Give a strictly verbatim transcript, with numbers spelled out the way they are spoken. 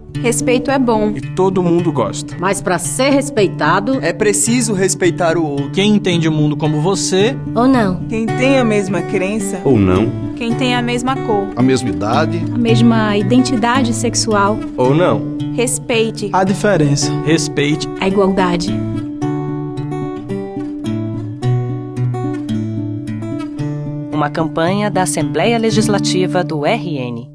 Respeito é bom. E todo mundo gosta. Mas para ser respeitado, é preciso respeitar o outro. Quem entende o mundo como você, ou não. Quem tem a mesma crença, ou não. Quem tem a mesma cor, a mesma idade, a mesma identidade sexual, ou não. Respeite a diferença. Respeite a igualdade. Uma campanha da Assembleia Legislativa do R N.